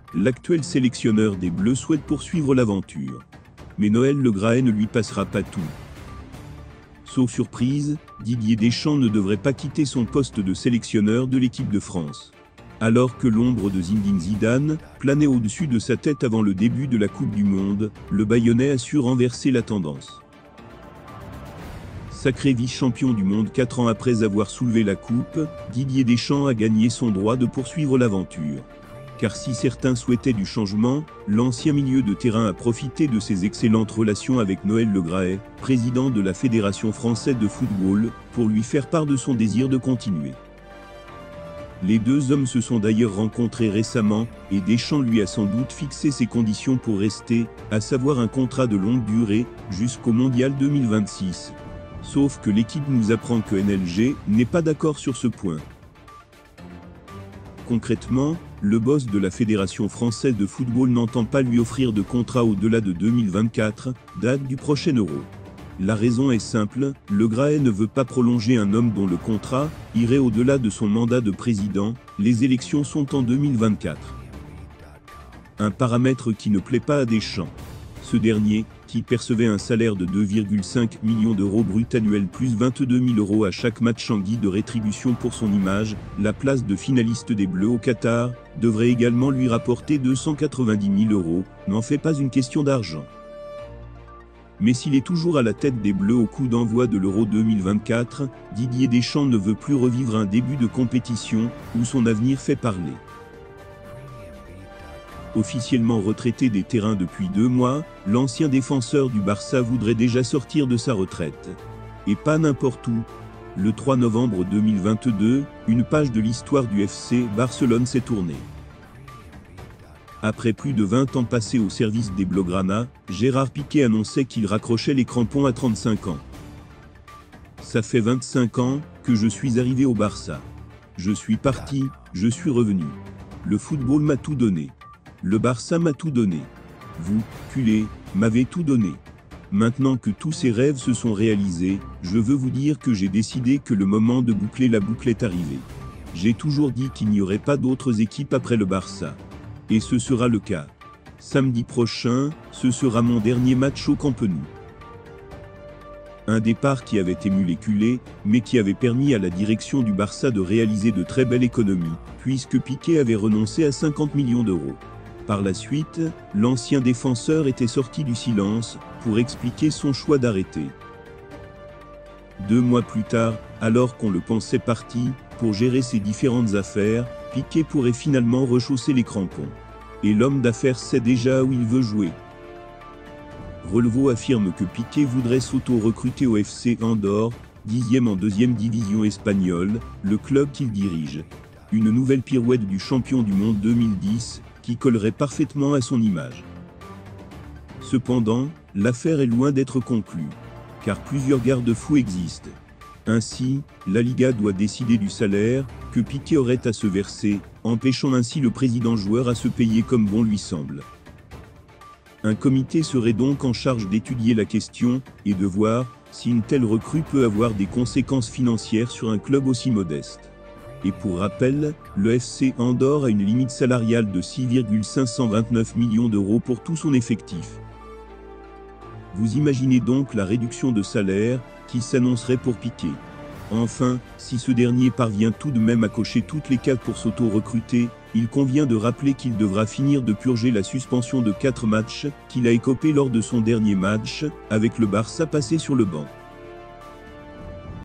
l'actuel sélectionneur des Bleus souhaite poursuivre l'aventure. Mais Noël Le Graët ne lui passera pas tout. Sauf surprise, Didier Deschamps ne devrait pas quitter son poste de sélectionneur de l'équipe de France. Alors que l'ombre de Zinedine Zidane planait au-dessus de sa tête avant le début de la Coupe du Monde, le Bayonnais a su renverser la tendance. Sacré vice-champion du monde 4 ans après avoir soulevé la coupe, Didier Deschamps a gagné son droit de poursuivre l'aventure. Car si certains souhaitaient du changement, l'ancien milieu de terrain a profité de ses excellentes relations avec Noël Le Graët, président de la Fédération française de football, pour lui faire part de son désir de continuer. Les deux hommes se sont d'ailleurs rencontrés récemment, et Deschamps lui a sans doute fixé ses conditions pour rester, à savoir un contrat de longue durée, jusqu'au Mondial 2026. Sauf que l'équipe nous apprend que NLG n'est pas d'accord sur ce point. Concrètement, le boss de la Fédération française de football n'entend pas lui offrir de contrat au-delà de 2024, date du prochain Euro. La raison est simple, Le Graët ne veut pas prolonger un homme dont le contrat irait au-delà de son mandat de président, les élections sont en 2024. Un paramètre qui ne plaît pas à Deschamps. Ce dernier, qui percevait un salaire de 2,5 millions d'euros brut annuel plus 22 000 euros à chaque match en guise de rétribution pour son image, la place de finaliste des Bleus au Qatar, devrait également lui rapporter 290 000 euros, n'en fait pas une question d'argent. Mais s'il est toujours à la tête des Bleus au coup d'envoi de l'Euro 2024, Didier Deschamps ne veut plus revivre un début de compétition où son avenir fait parler. Officiellement retraité des terrains depuis 2 mois, l'ancien défenseur du Barça voudrait déjà sortir de sa retraite. Et pas n'importe où. Le 3 novembre 2022, une page de l'histoire du FC Barcelone s'est tournée. Après plus de 20 ans passés au service des Blaugrana, Gérard Piqué annonçait qu'il raccrochait les crampons à 35 ans. Ça fait 25 ans que je suis arrivé au Barça. Je suis parti, je suis revenu. Le football m'a tout donné. Le Barça m'a tout donné. Vous, culés, m'avez tout donné. Maintenant que tous ces rêves se sont réalisés, je veux vous dire que j'ai décidé que le moment de boucler la boucle est arrivé. J'ai toujours dit qu'il n'y aurait pas d'autres équipes après le Barça. Et ce sera le cas. Samedi prochain, ce sera mon dernier match au Camp Nou. Un départ qui avait ému les culés, mais qui avait permis à la direction du Barça de réaliser de très belles économies, puisque Piqué avait renoncé à 50 millions d'euros. Par la suite, l'ancien défenseur était sorti du silence, pour expliquer son choix d'arrêter. 2 mois plus tard, alors qu'on le pensait parti, pour gérer ses différentes affaires, Piqué pourrait finalement rechausser les crampons. Et l'homme d'affaires sait déjà où il veut jouer. Relevo affirme que Piqué voudrait s'auto-recruter au FC Andorre, 10e en 2e division espagnole, le club qu'il dirige. Une nouvelle pirouette du champion du monde 2010, qui collerait parfaitement à son image. Cependant, l'affaire est loin d'être conclue, car plusieurs garde-fous existent. Ainsi, la Liga doit décider du salaire que Piqué aurait à se verser, empêchant ainsi le président joueur à se payer comme bon lui semble. Un comité serait donc en charge d'étudier la question et de voir si une telle recrue peut avoir des conséquences financières sur un club aussi modeste. Et pour rappel, le FC Andorre a une limite salariale de 6,529 millions d'euros pour tout son effectif. Vous imaginez donc la réduction de salaire qui s'annoncerait pour Piqué. Enfin, si ce dernier parvient tout de même à cocher toutes les cases pour s'auto-recruter, il convient de rappeler qu'il devra finir de purger la suspension de 4 matchs qu'il a écopé lors de son dernier match, avec le Barça passé sur le banc.